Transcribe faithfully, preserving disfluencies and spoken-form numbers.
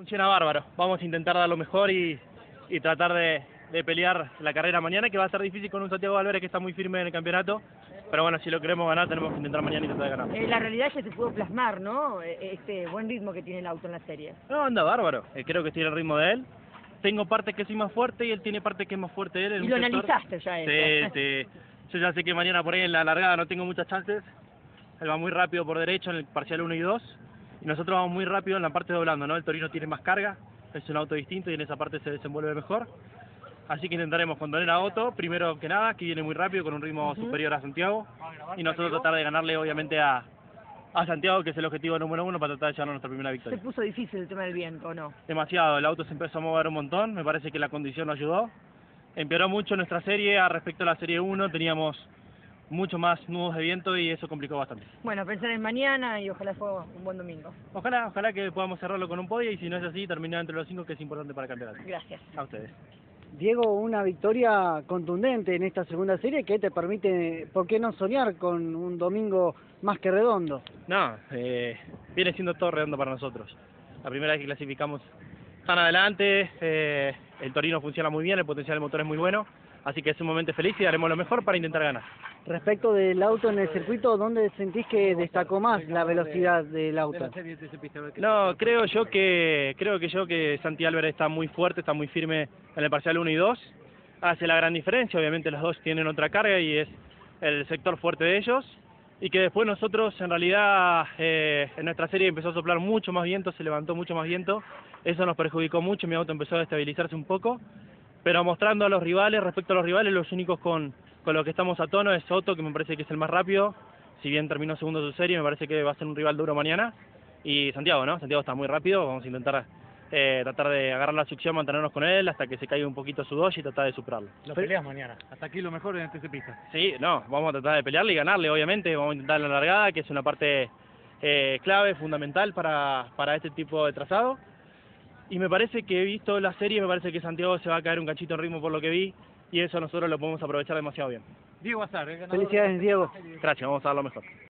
Funciona bárbaro, vamos a intentar dar lo mejor y, y tratar de, de pelear la carrera mañana, que va a ser difícil con un Santiago Valverde que está muy firme en el campeonato, pero bueno, si lo queremos ganar tenemos que intentar mañana y tratar de ganar. Eh, la realidad es que se pudo plasmar, ¿no? Eh, Este buen ritmo que tiene el auto en la serie. No, anda bárbaro, eh, creo que estoy en el ritmo de él, tengo partes que soy más fuerte y él tiene partes que es más fuerte de él. En Y un lo sector. analizaste ya eso. Sí, sí, yo ya sé que mañana por ahí en la largada no tengo muchas chances, él va muy rápido por derecho en el parcial uno y dos, y nosotros vamos muy rápido en la parte doblando, ¿no? El Torino tiene más carga, es un auto distinto y en esa parte se desenvuelve mejor. Así que intentaremos contener a Otto, primero que nada, que viene muy rápido, con un ritmo uh-huh. superior a Santiago, y nosotros tratar de ganarle obviamente a, a Santiago, que es el objetivo número uno para tratar de llevarnos nuestra primera victoria. Se puso difícil el tema del viento, ¿o no? Demasiado, el auto se empezó a mover un montón, me parece que la condición nos ayudó. Empeoró mucho nuestra serie, a respecto a la serie uno teníamos mucho más nudos de viento y eso complicó bastante. Bueno, pensar en mañana y ojalá fue un buen domingo. Ojalá, ojalá que podamos cerrarlo con un podio y si no es así, terminar entre los cinco, que es importante para el campeonato. Gracias. A ustedes. Diego, una victoria contundente en esta segunda serie que te permite, ¿por qué no soñar con un domingo más que redondo? No, eh, viene siendo todo redondo para nosotros. La primera vez que clasificamos tan adelante, eh, el Torino funciona muy bien, el potencial del motor es muy bueno, así que es un momento feliz y haremos lo mejor para intentar ganar. Respecto del auto en el circuito, ¿dónde sentís que destacó más la velocidad del auto? No, creo yo que creo que yo que Santi Álvarez está muy fuerte, está muy firme en el parcial uno y dos, hace la gran diferencia, obviamente los dos tienen otra carga y es el sector fuerte de ellos, y que después nosotros en realidad eh, en nuestra serie empezó a soplar mucho más viento, se levantó mucho más viento, eso nos perjudicó mucho, mi auto empezó a estabilizarse un poco, pero mostrando a los rivales, respecto a los rivales, los únicos con, con los que estamos a tono es Otto, que me parece que es el más rápido, si bien terminó segundo de su serie, me parece que va a ser un rival duro mañana, y Santiago, ¿no? Santiago está muy rápido, vamos a intentar eh, tratar de agarrar la succión, mantenernos con él hasta que se caiga un poquito su doji y tratar de superarlo. Lo peleas mañana, hasta aquí lo mejor en este pista. Sí, no, vamos a tratar de pelearle y ganarle, obviamente, vamos a intentar la largada, que es una parte eh, clave, fundamental para, para este tipo de trazado. Y me parece que he visto la serie, me parece que Santiago se va a caer un cachito en ritmo por lo que vi, y eso nosotros lo podemos aprovechar demasiado bien. Diego Azar, el ganador. Felicidades, Diego. Gracias, vamos a dar lo mejor.